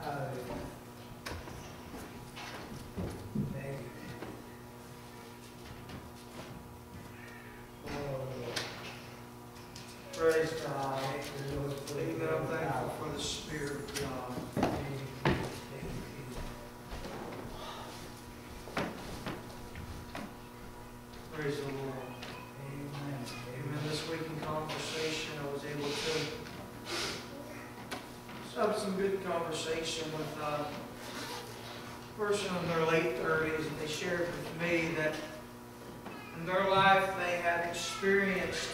Praise God. Amen. I'm thankful for the Spirit of God. Praise the Lord. Amen. Amen. This week in conversation, I was able to have some good conversation with a person in their late 30s, and they shared with me that in their life they had experienced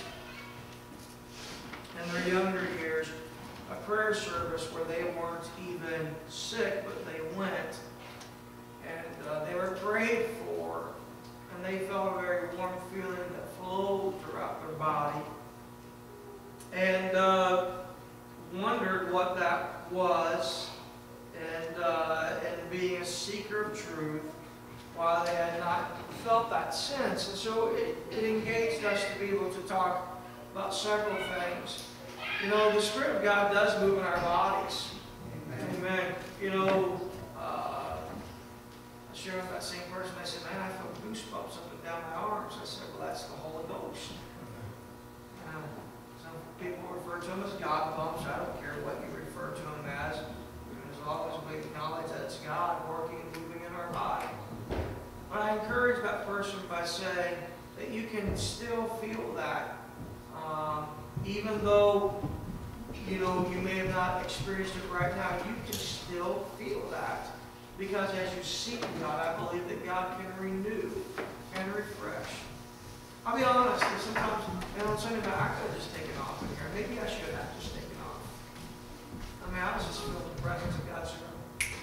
in their younger years a prayer service where they weren't even sick, but they went and they were prayed for, and they felt a very warm feeling that flowed throughout their body, and wondered what that was, and being a seeker of truth, while they had not felt that sense. And so it engaged us to be able to talk about several things. You know, the Spirit of God does move in our bodies. Amen. You know, I shared with that same person, I said, man, I feel goosebumps up and down my arms. I said, well, that's the Holy Ghost. Some people refer to them as God bumps. I don't care what you refer to them as long as we acknowledge that it's God working and moving in our body. But I encourage that person by saying that you can still feel that. Even though, you know, you may have not experienced it right now, you can still feel that. Because as you seek God, I believe that God can renew and refresh. I'll be honest, sometimes, and on Sunday night, I could have just taken off in here. Maybe I should have just taken off. I mean, I was just feeling the presence of God's room.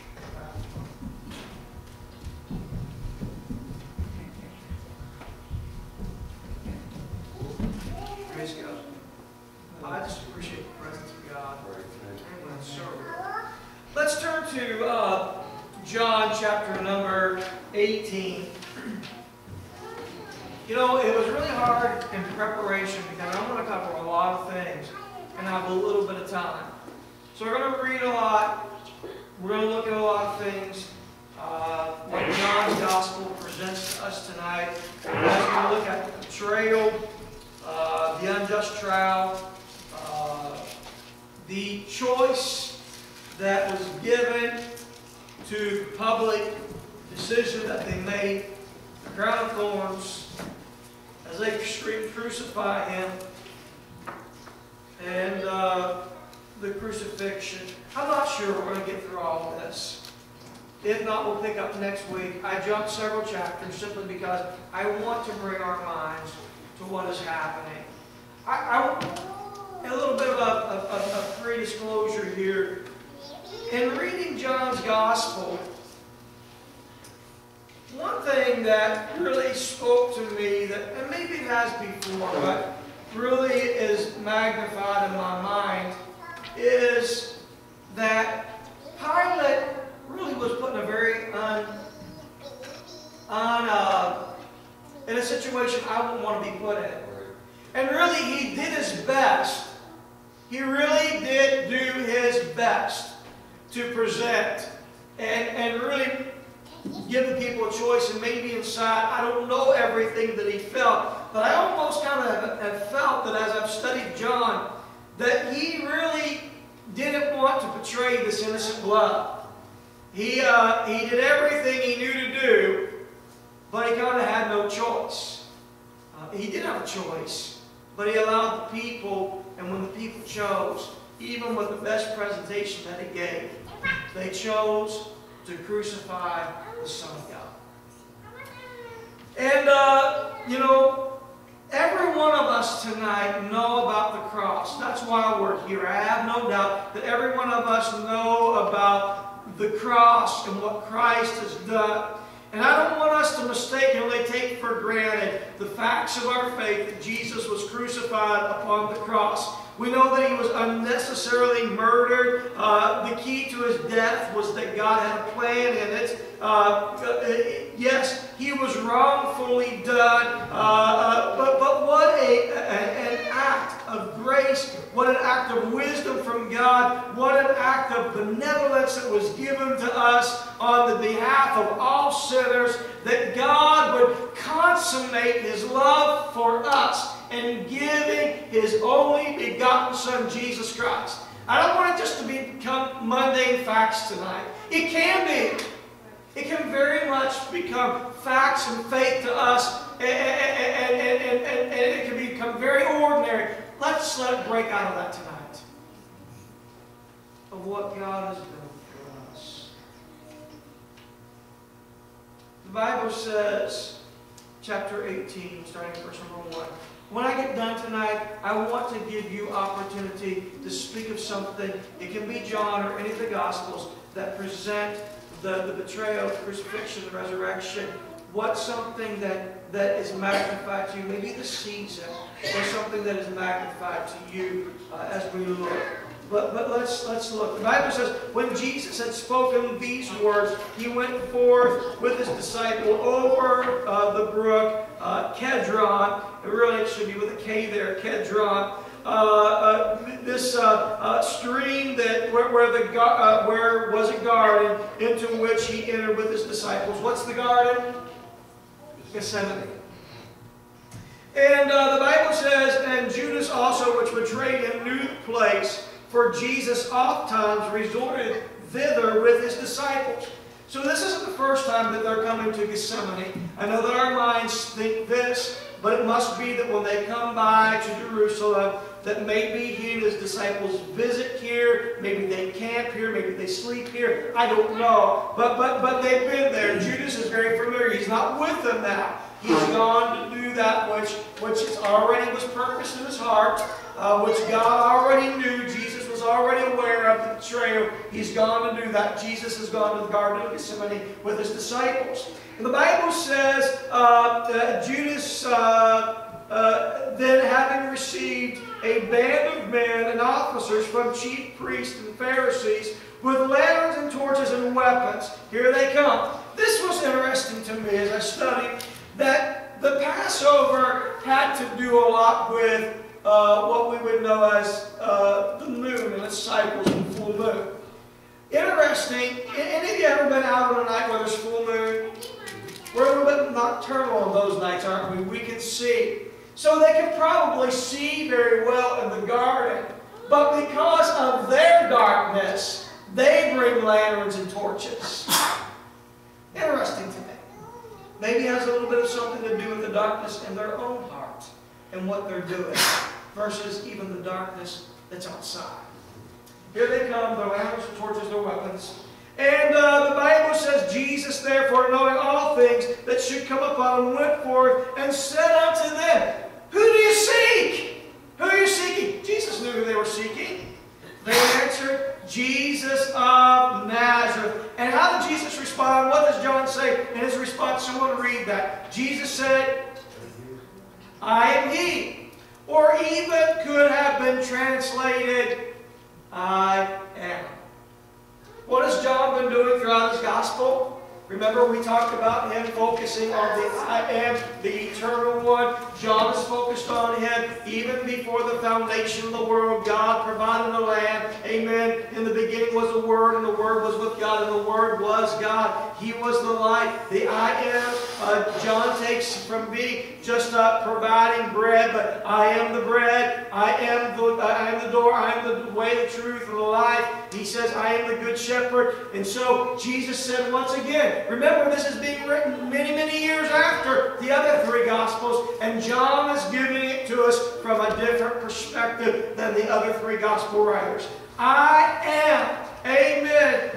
Praise God. I just appreciate the presence of God. Amen. So, let's turn to John chapter number 18. You know, it was really hard in preparation because I'm going to cover a lot of things and have a little bit of time. So we're going to read a lot. We're going to look at a lot of things. What John's Gospel presents to us tonight. We're going to look at the betrayal, the unjust trial, the choice that was given to the public decision that they made, the crown of thorns, as they screamed, crucify him, and the crucifixion. I'm not sure we're going to get through all of this. If not, we'll pick up next week. I jumped several chapters simply because I want to bring our minds to what is happening. A little bit of a pre-disclosure here. In reading John's Gospel, one thing that really spoke to me, and maybe it has before, but really is magnified in my mind, is that Pilate really was put in a very in a situation I wouldn't want to be put in. And really, he did his best. He really did do his best to present and really give the people a choice. And maybe inside, I don't know everything that he felt, but I almost kind of have felt that as I've studied John, that he really didn't want to betray this innocent blood. He did everything he knew to do, but he kind of had no choice. He did have a choice, but he allowed the people, and when the people chose, even with the best presentation that he gave, they chose to crucify the Son of God. And, you know, every one of us tonight know about the cross. That's why we're here. I have no doubt that every one of us know about the cross and what Christ has done. And I don't want us to mistakenly take for granted the facts of our faith that Jesus was crucified upon the cross. We know that he was unnecessarily murdered. The key to his death was that God had a plan in it. Yes, he was wrongfully done, but what an act of grace, what an act of wisdom from God, what an act of benevolence that was given to us on the behalf of all sinners, that God would consummate His love for us in giving His only begotten Son, Jesus Christ. I don't want it just to become mundane facts tonight. It can be. It can very much become facts and faith to us, and it can become very ordinary. Let's let it break out of that tonight, of what God has done for us. The Bible says, chapter 18, starting at verse number 1. When I get done tonight, I want to give you opportunity to speak of something. It can be John or any of the Gospels that present the betrayal, the crucifixion, the resurrection. What's something that is magnified to you? Maybe the season, or something that is magnified to you as we look. But let's look. The Bible says, when Jesus had spoken these words, He went forth with His disciple over the brook Kedron. Really, it should be with a K there, Kedron. This stream where was a garden into which He entered with His disciples. What's the garden? Gethsemane. And the Bible says, and Judas also, which betrayed Him, knew the place, for Jesus oftentimes resorted thither with His disciples. So this isn't the first time that they're coming to Gethsemane. I know that our minds think this, but it must be that when they come by to Jerusalem, that maybe He and His disciples visit here, maybe they camp here, maybe they sleep here. I don't know. But they've been there. Judas is very familiar. He's not with them now. He's gone to do that which is already was purpose in His heart, which God already knew. Jesus was already aware of the betrayal. He's gone to do that. Jesus has gone to the Garden of Gethsemane with His disciples. And the Bible says Judas, then having received a band of men and officers from chief priests and Pharisees with lanterns and torches and weapons, here they come. This was interesting to me as I studied that the Passover had to do a lot with what we would know as the moon and its cycles and full moon. Interesting. Any of you ever been out on a night where there's full moon? We're a little bit nocturnal on those nights, aren't we? We can see. So they can probably see very well in the garden. But because of their darkness, they bring lanterns and torches. Interesting to me. Maybe it has a little bit of something to do with the darkness in their own heart and what they're doing versus even the darkness that's outside. Here they come, their lanterns, their torches, their weapons. And the Bible says, Jesus, therefore, knowing all things that should come upon him, went forth and said unto them, Who do you seek? Who are you seeking? Jesus knew who they were seeking. They answered, Jesus of Nazareth. And how did Jesus respond? What does John say in his response? Someone read that. Jesus said, I am He. Or even could have been translated, I am. What has John been doing throughout his gospel? Remember, we talked about him focusing on the I am, the eternal one. John is focused on him. Even before the foundation of the world, God provided a lamb. Amen. In the beginning was the Word, and the Word was with God, and the Word was God. He was the light. The I am, John takes from being just providing bread, but I am the bread. I am the door. I am the way, the truth, and the life. He says, I am the good shepherd. And so Jesus said once again, remember, this is being written many, many years after the other three Gospels, and John is giving it to us from a different perspective than the other three Gospel writers. I am. Amen.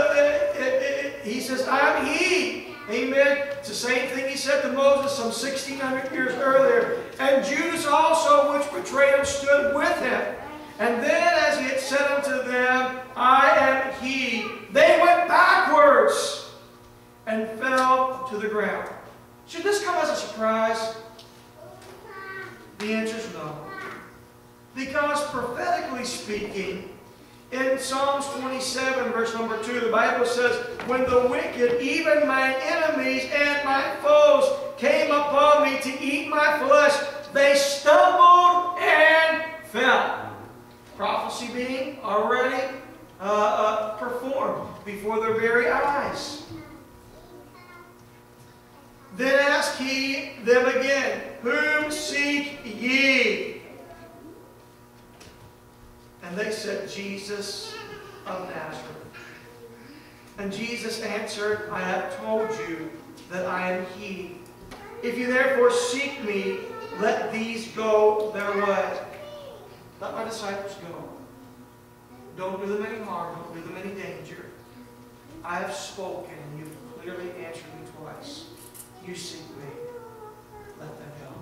He says, I'm He. Amen. It's the same thing He said to Moses some 1,600 years earlier. And Judas also, which betrayed Him, stood with Him. And then as He had said unto them, I am He, they went backwards and fell to the ground. Should this come as a surprise? The answer is no. Because prophetically speaking, in Psalms 27, verse number 2, the Bible says, when the wicked, even my enemies and my foes, came upon me to eat my flesh, they stumbled and fell. Prophecy being already performed before their very eyes. Then asked he them again, Whom seek ye? And they said, Jesus of Nazareth. And Jesus answered, I have told you that I am he. If you therefore seek me, let these go their way. Let my disciples go. Don't do them any harm. Don't do them any danger. I have spoken, and you've clearly answered me twice. You seek me. Let them go.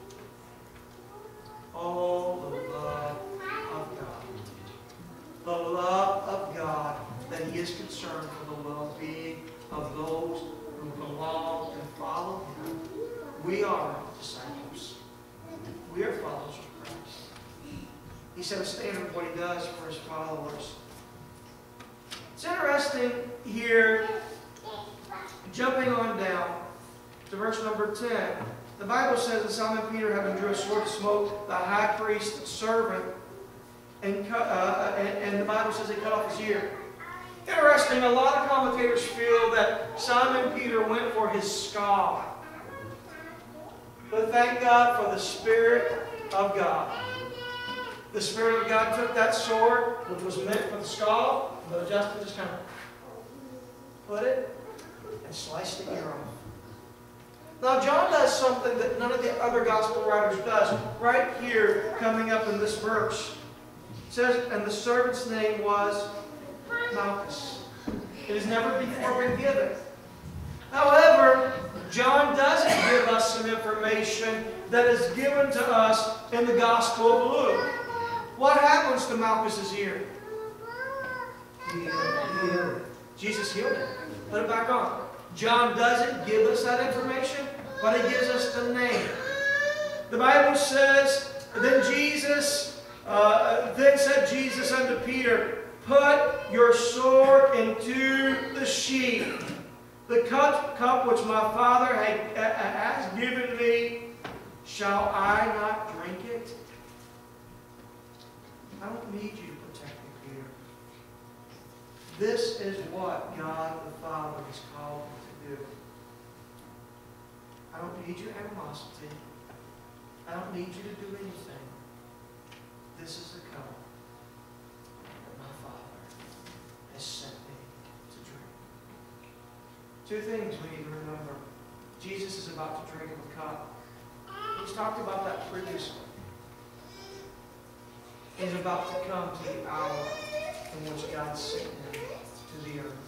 Oh, the love of God. The love of God, that He is concerned for the well-being of those who belong and follow Him. We are disciples. We are followers of Christ. He set a standard of what He does for His followers. It's interesting here, jumping on down to verse number 10. The Bible says that Simon Peter, having drew a sword to smote the high priest's servant, and the Bible says he cut off his ear. Interesting, a lot of commentators feel that Simon Peter went for his skull. But thank God for the Spirit of God. The Spirit of God took that sword, which was meant for the skull, but Justin just kind of put it and sliced the ear off. Now John does something that none of the other gospel writers does. Right here, coming up in this verse, it says, and the servant's name was Malchus. It has never before been given. However, John doesn't give us some information that is given to us in the Gospel of Luke. What happens to Malchus's ear? Jesus healed it. Put it back on. John doesn't give us that information, but he gives us the name. The Bible says, then said Jesus unto Peter, Put your sword into the sheath. The cup which my Father has given me, shall I not drink it? I don't need you to protect me, Peter. This is what God the Father has called me to do. I don't need your animosity. I don't need you to do anything. This is the cup that my Father has sent me to drink. Two things we need to remember. Jesus is about to drink of the cup. He's talked about that previously. He's about to come to the hour in which God sent him to the earth.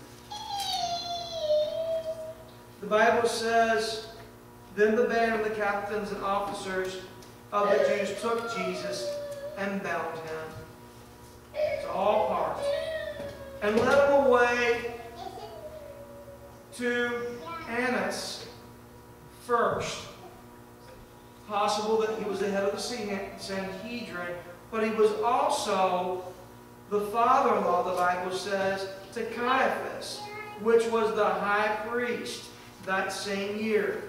The Bible says, Then the band of the captains and officers of the Jews took Jesus and bound him to all parts and led him away to Annas first. Possible that he was the head of the Sanhedrin, but he was also the father-in-law, the Bible says, to Caiaphas, which was the high priest that same year.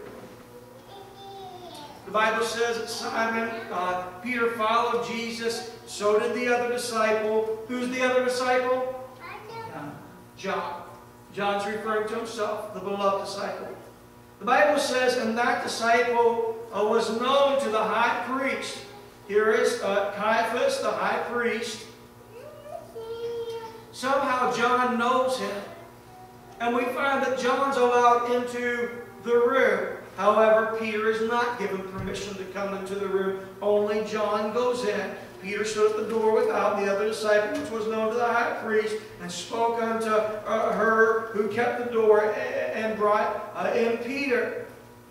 The Bible says that Peter followed Jesus, so did the other disciple. Who's the other disciple? John. John's referring to himself, the beloved disciple. The Bible says, and that disciple was known to the high priest. Here is Caiaphas, the high priest. Somehow John knows him. And we find that John's allowed into the room. However, Peter is not given permission to come into the room. Only John goes in. Peter stood at the door without. The other disciple, which was known to the high priest, and spoke unto her who kept the door, and brought in Peter.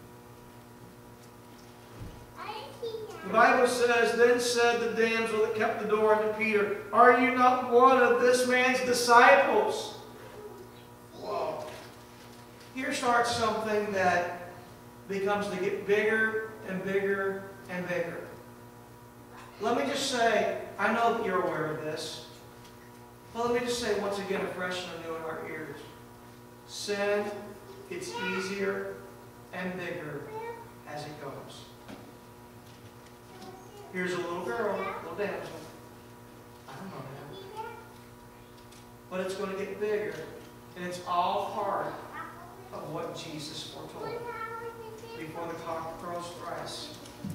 The Bible says, Then said the damsel that kept the door unto Peter, Are you not one of this man's disciples? Whoa. Here starts something that becomes to get bigger and bigger and bigger. Let me just say, I know that you're aware of this, but let me just say once again, afresh and anew in our ears. Sin gets easier and bigger as it goes. Here's a little girl, little damsel. I don't know that. But it's going to get bigger. And it's all part of what Jesus foretold before the cock crows thrice.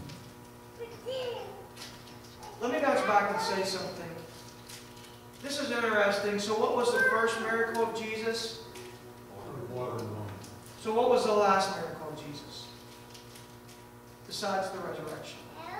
Let me bounce back and say something. This is interesting. So what was the first miracle of Jesus? Water. So what was the last miracle of Jesus? Besides the resurrection.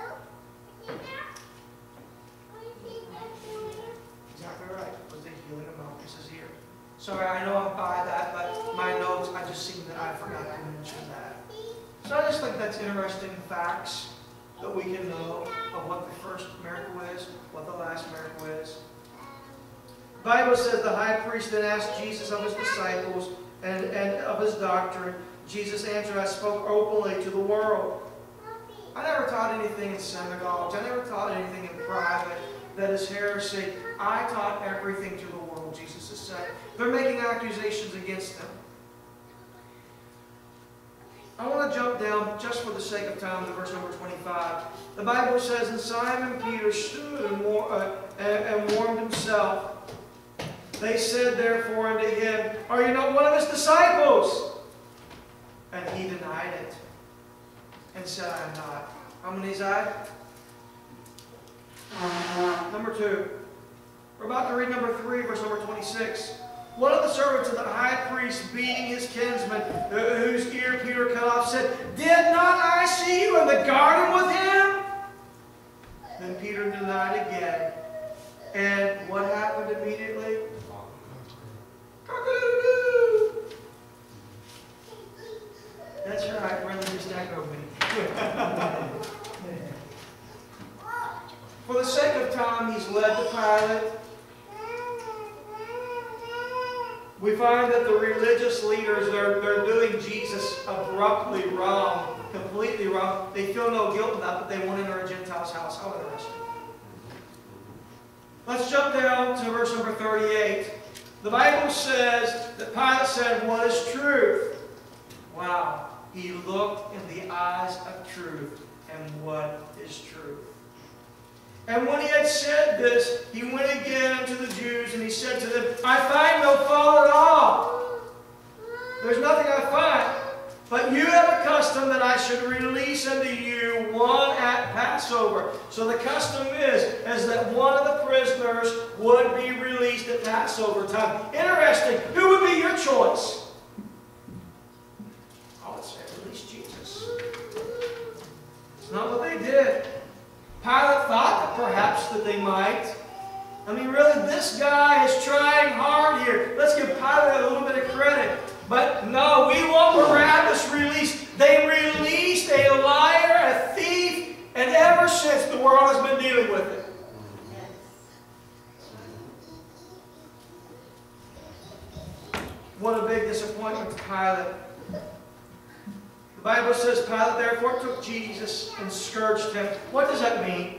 Exactly right. It was the healing of Malchus' ear. Sorry, I know I'm by that, but my notes, I just seen that I forgot to mention that. So I just think that's interesting facts that we can know of what the first miracle is, what the last miracle is. The Bible says the high priest then asked Jesus of his disciples and of his doctrine. Jesus answered, I spoke openly to the world. I never taught anything in synagogues. I never taught anything in private that is heresy. I taught everything to the world, Jesus has said. They're making accusations against him. I want to jump down, just for the sake of time, to verse number 25. The Bible says, and Simon Peter stood and warmed himself. They said therefore unto him, are you not one of his disciples? And he denied it, and said, I am not. How many is I? Number 2. We're about to read number 3, verse number 26. One of the servants of the high priest, beating his kinsman, whose ear Peter cut off, said, did not I see you in the garden with him? Then Peter denied again. And what happened immediately? That's right, brother, just echo me. For the sake of time, he's led to Pilate. We find that the religious leaders, they're doing Jesus abruptly wrong, completely wrong. They feel no guilt in that, but they won't enter a Gentile's house. How interesting. Let's jump down to verse number 38. The Bible says that Pilate said, what is truth? Wow. He looked in the eyes of truth. And what is truth? And when he had said this, he went again unto the Jews, and he said to them, I find no fault at all. There's nothing I find. But you have a custom that I should release unto you one at Passover. So the custom is that one of the prisoners would be released at Passover time. Interesting. Who would be your choice? I would say release Jesus. It's not what they did. Pilate thought that perhaps that they might. I mean, really, this guy is trying hard here. Let's give Pilate a little bit of credit. But no, we want Barabbas released. They released a liar, a thief, and ever since the world has been dealing with it. What a big disappointment to Pilate. The Bible says Pilate therefore took Jesus and scourged him. What does that mean?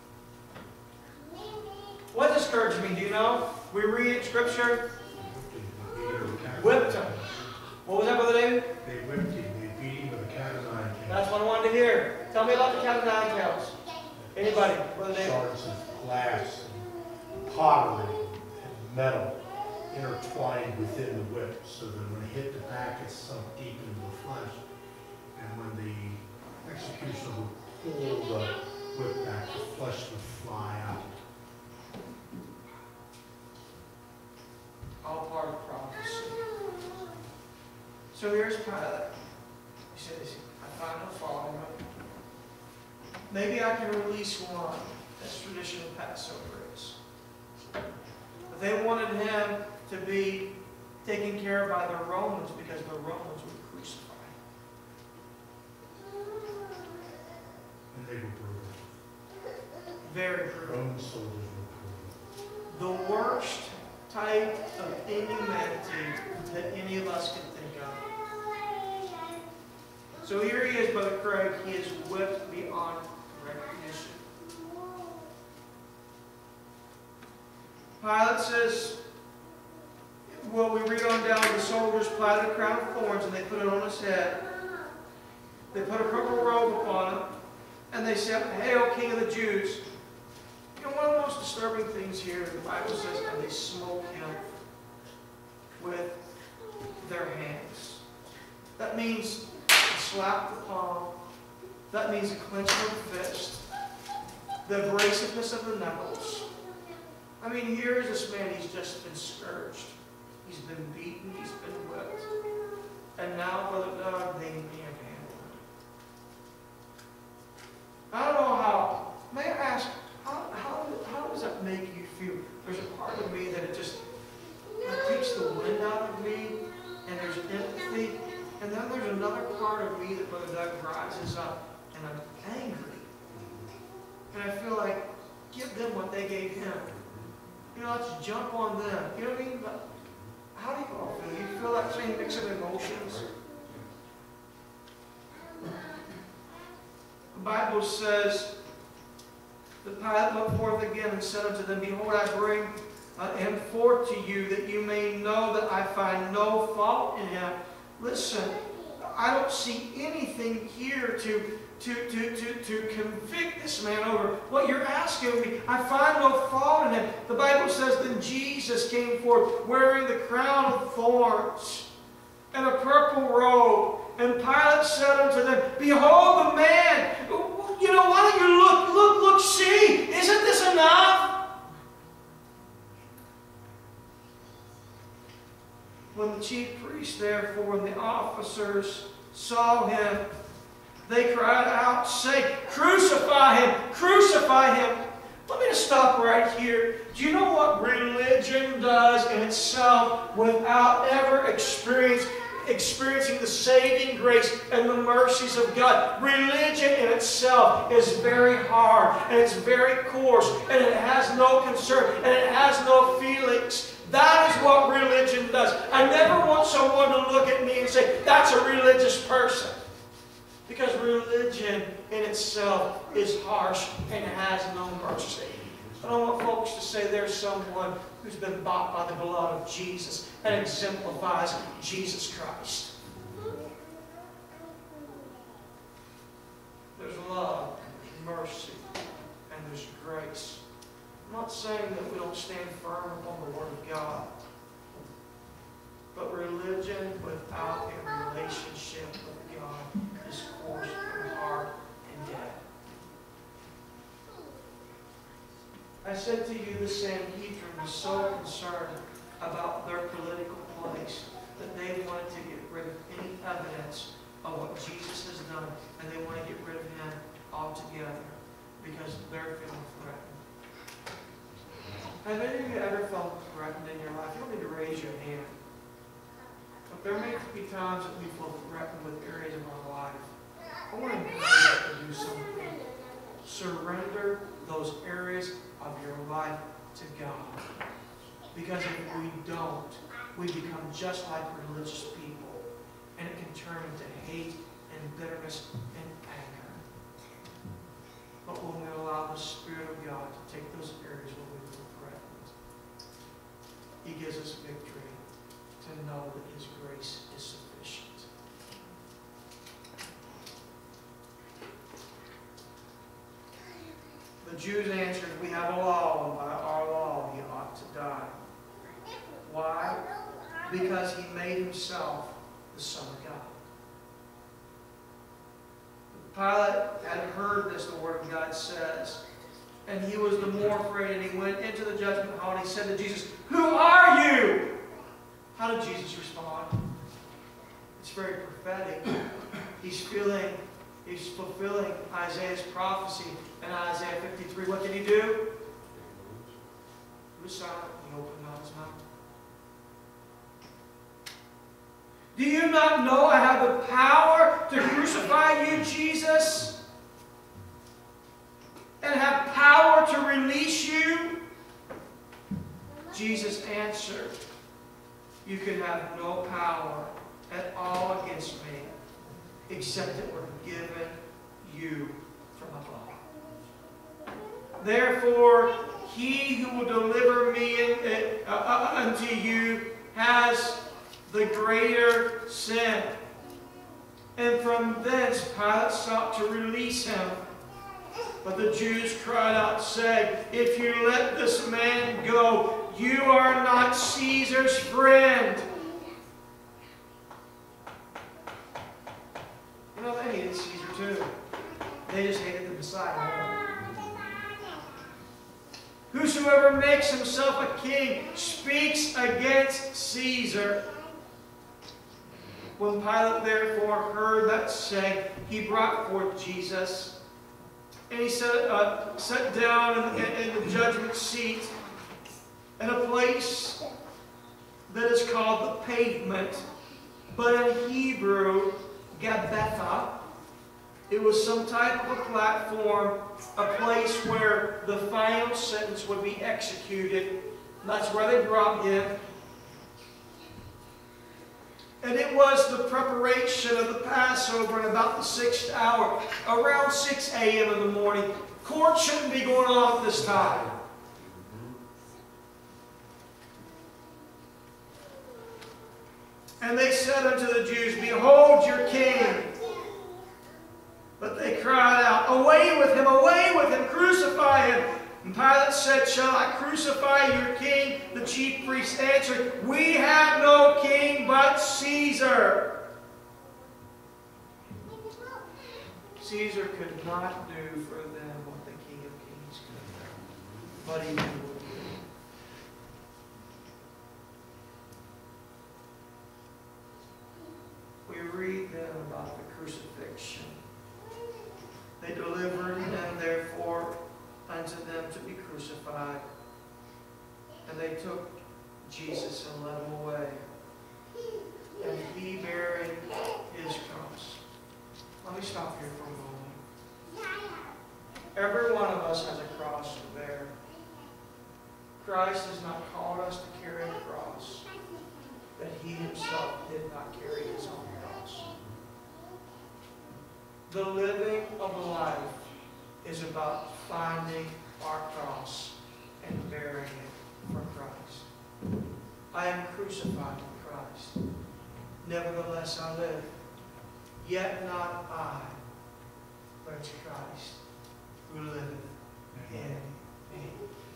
What does scourge mean? Do you know? We read in Scripture. Whipped him. What was that, Brother David? They whipped him. They beat him with a cat of nine tails. That's what I wanted to hear. Tell me about the cat of nine tails. Anybody? Brother David? Shards of glass and pottery and metal intertwined within the whip, so that when it hit the back, it sunk deep into the flesh. And when the executioner would pull the whip back, the flesh would fly out. All part of prophecy. So here's Pilate. He says, I find no fault in him. Maybe I can release one, as tradition of Passover is. But they wanted him to be taken care of by the Romans because the Romans would crucify him. And they were brutal. Very brutal. Roman soldiers were brutal. The worst type of inhumanity that any of us can think of. So here he is, Brother Craig. He is whipped beyond recognition. Pilate says, well, we read on down, the soldiers plied a crown of thorns and they put it on his head. They put a purple robe upon him. And they said, "Hail, King of the Jews." You know, one of the most disturbing things here, the Bible says, and they smote him with their hands. That means slap the palm. That means a clenching of the fist. The abrasiveness of the knuckles. I mean, here's this man, he's just been scourged. He's been beaten, he's been whipped. And now, Brother Doug, they manhandle him. I don't know how, may I ask, how does that make you feel? There's a part of me that it takes the wind out of me, and there's empathy. And then there's another part of me that Brother Doug rises up, and I'm angry. And I feel like, give them what they gave him. You know, let's jump on them. You know what I mean? But how do you all feel? You feel that same mix of emotions? The Bible says, the Pilate looked forth again and said unto them, Behold, I bring him forth to you, that you may know that I find no fault in him. Listen, I don't see anything here to convict this man over what you're asking me. I find no fault in him. The Bible says, then Jesus came forth wearing the crown of thorns and a purple robe. And Pilate said unto them, Behold the man. You know, why don't you look, see? Isn't this enough? When the chief priests, therefore, and the officers saw him, they cried out, saying, Crucify him! Crucify him! Let me just stop right here. Do you know what religion does in itself without ever experiencing the saving grace and the mercies of God? Religion in itself is very hard, and it's very coarse, and it has no concern, and it has no feelings. That is what religion does. I never want someone to look at me and say, that's a religious person. Because religion in itself is harsh and has no mercy. I don't want folks to say there's someone who's been bought by the blood of Jesus and exemplifies Jesus Christ. There's love, mercy, and there's grace. I'm not saying that we don't stand firm upon the Word of God. But religion without a relationship with God is coarse and hard and dead. I said to you, the Sanhedrin was so concerned about their political place that they wanted to get rid of any evidence of what Jesus has done, and they want to get rid of him altogether because they're feeling threatened. Have any of you ever felt threatened in your life? You don't need to raise your hand. But there may be times that we feel threatened with areas of our life. I want to encourage you to do something. Surrender those areas of your life to God. Because if we don't, we become just like religious people. And it can turn into hate and bitterness and anger. But when we allow the Spirit of God to take those areas where we feel threatened, He gives us victory to know that His grace is sufficient. The Jews answered, We have a law, and by our law he ought to die. Why? Because he made himself the Son of God. Pilate had heard this, the Word of God says, and he was the more afraid, and he went into the judgment hall, and he said to Jesus, Who are you? How did Jesus respond? It's very prophetic. He's fulfilling Isaiah's prophecy in Isaiah 53. What did he do? He was silent. He opened not his mouth. Do you not know I have the power to crucify you, Jesus? And have power to release you? Jesus answered, You can have no power at all against me, except it were given you from above. Therefore, he who will deliver me unto you has the greater sin. And from thence Pilate sought to release him, But the Jews cried out, saying, "If you let this man go, you are not Caesar's friend." You know, they hated Caesar too. They just hated the Messiah. Whosoever makes himself a king speaks against Caesar. When Pilate therefore heard that saying, he brought forth Jesus, and he sat down in the judgment seat in a place that is called the Pavement, but in Hebrew, Gabbatha. It was some type of a platform, a place where the final sentence would be executed. That's where they brought him. And it was the preparation of the Passover in about the 6th hour, around 6 a.m. in the morning. Court shouldn't be going on at this time. And they said unto the Jews, "Behold your king." But they cried out, away with him, crucify him." And Pilate said, "Shall I crucify your king?" The chief priests answered, "We have no king but Caesar." Caesar could not do for them what the King of Kings could, but he would. We read then about the crucifixion. They delivered him, therefore, unto them to be crucified. And they took Jesus and led him away. And he bearing his cross. Let me stop here for a moment. Every one of us has a cross to bear. Christ has not called us to carry a cross that he himself did not carry his own cross. The living of a life is about finding our cross and bearing it for Christ. I am crucified with Christ. Nevertheless I live. Yet not I, but it's Christ who liveth in me.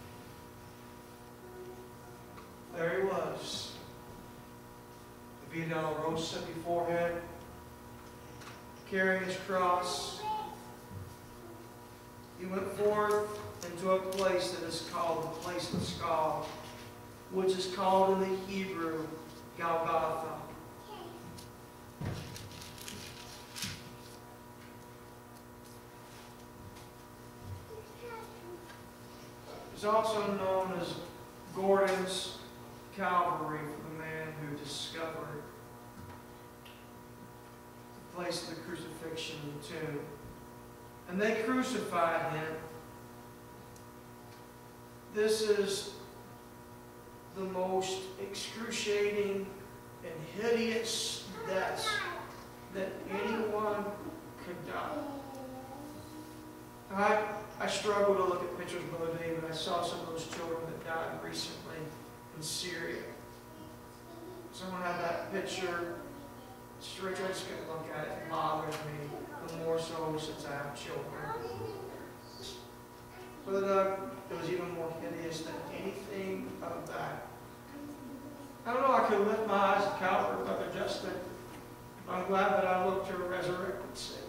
There he was. The Via Dolorosa before him, carrying his cross. He went forth into a place that is called the place of the skull, which is called in the Hebrew Golgotha. It's also known as Gordon's Calvary for the man who discovered the place of the crucifixion and the tomb. And they crucified him. This is the most excruciating and hideous death that anyone could die. I struggle to look at pictures, Brother David. I saw some of those children that died recently in Syria. Someone had that picture. Rachel, I just couldn't look at it. It bothers me. The more so since I have children. But it was even more hideous than anything of that. I don't know, I could lift my eyes to Calvary, Brother Justin. I'm glad that I looked to a resurrected Savior.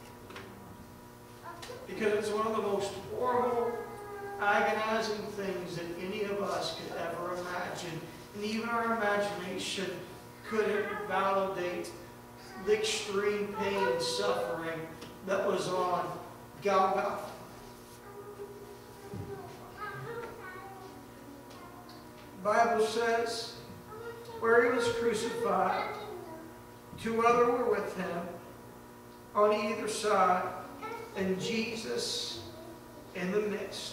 Because it's one of the most horrible, agonizing things that any of us could ever imagine. And even our imagination couldn't validate the extreme pain and suffering that was on Golgotha. The Bible says, where he was crucified, 2 others were with him on either side, and Jesus in the midst.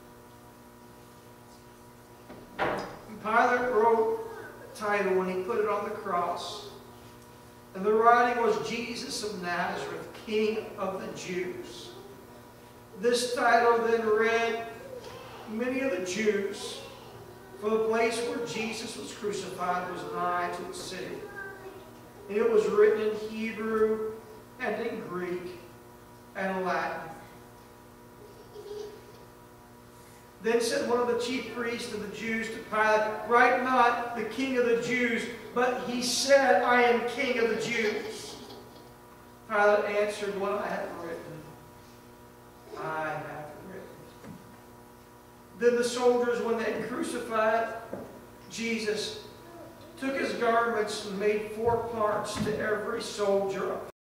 And Pilate wrote a title when he put it on the cross. And the writing was Jesus of Nazareth, King of the Jews. This title then read many of the Jews, for the place where Jesus was crucified was nigh to the city. And it was written in Hebrew and in Greek and Latin. Then said one of the chief priests of the Jews to Pilate, "Write not the King of the Jews, but he said, I am King of the Jews." Pilate answered, "What I have written, I have written." Then the soldiers, when they had crucified Jesus, took his garments and made 4 parts to every soldier